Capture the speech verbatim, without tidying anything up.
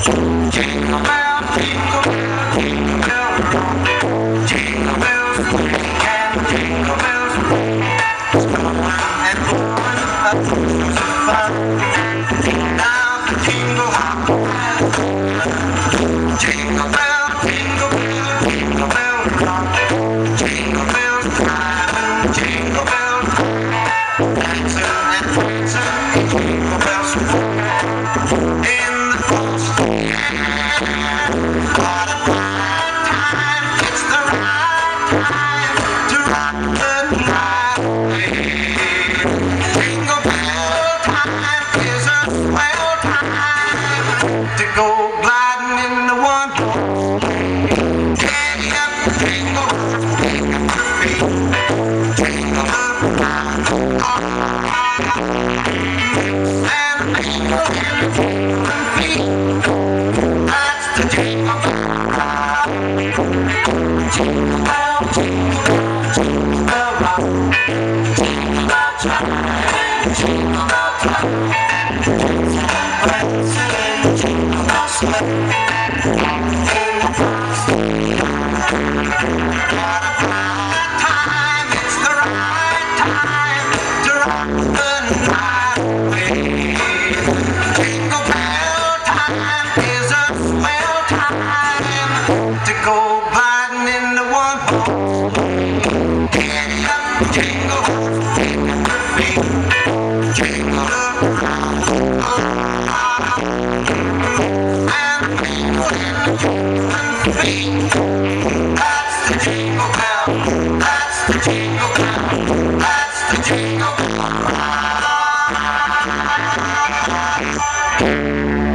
Jingle bell, jingle bell, jingle bell rock. Jingle bells ring and jingle bells ring. Snowing and blowing up through the fun. Now the jingle hop has jingle bell, jingle bell, jingle bell rock. Jingle bells chime, jingle bells ring. Dancing and prancing, jingle bells ring. In the frosty air, what a bright time! It's the right time to rock the night away. Jingle bell time is a swell time to go gliding in the one-horse sleigh. Giddy up, jingle, jingle your feet, jingle around, and jingle and jingle and feet. That's the jingle bell ride. Jingle bell, jingle bell, jingle bell rock. Jingle bell chime, jingle bell time. Dancing and prancing, jingle bell sleigh. In the frosty air, what a bright time! It's the right time to rock the night away. Jingle bell time is a swell time to go gliding in the one-horse sleigh. Giddy up, jingle, jingle your feet, jingle around, and jingle and jingle and feet. That's the jingle bell, that's the jingle bell, that's the jingle bell ride.